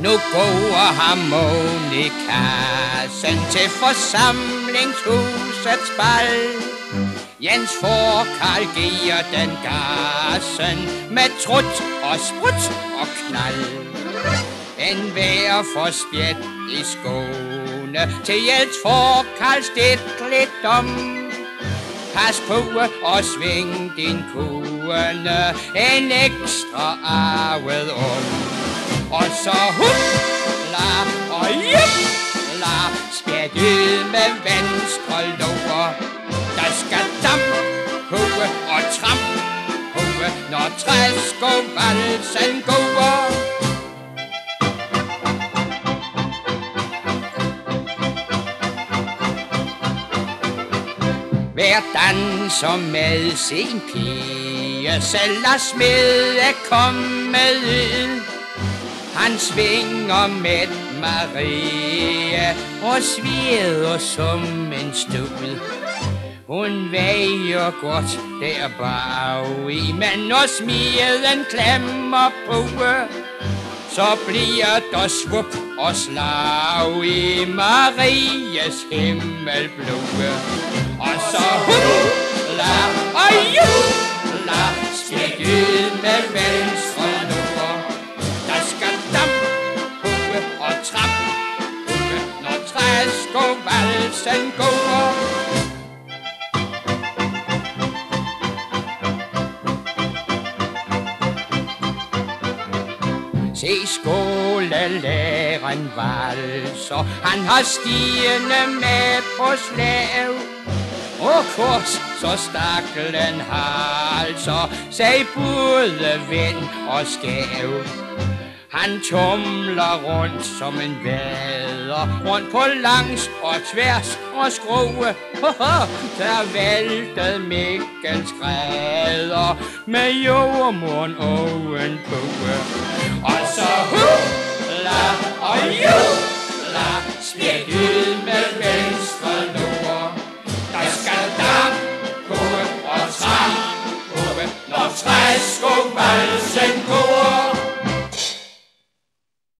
Nu går harmonikassen til forsamlingshusets bal. Jens Forkarl giver den gassen med trut og sprut og knald. En hver for spjæt i skoene til Jens Forkarls lidt om. Pas på og sving din kuerne en ekstra arvet om. Og så hupla og jupla, spjæt ud med venstre lover. Der skal damp, hue og tramp, hue, når træsk og valsen går. Hver danser med sin pige, selv er smede kommet ud. Han svinger med Maria og sveder som en stud. Hun vejer godt der bagi, men når smeden klemmer på, så bliver der svup og slag i Marias himmelblå. Og så hula og jula, skæg ud med venstre lår. Der skal damp, hue og tramp, hue, når træsk og valsen går. Se skolelæreren valser, han har stierne med på slav. Og kors, så staklen halser, sag både vind og skæv. Han tumler rundt som en vader, rundt på langs og tværs og skrue. Der væltede Mikkels græder med jordmuren ovenpå. Og så hula og jula, spjæt ud med venstre lår. Der skal damp, hue og tramp, hue, når træsk og valsen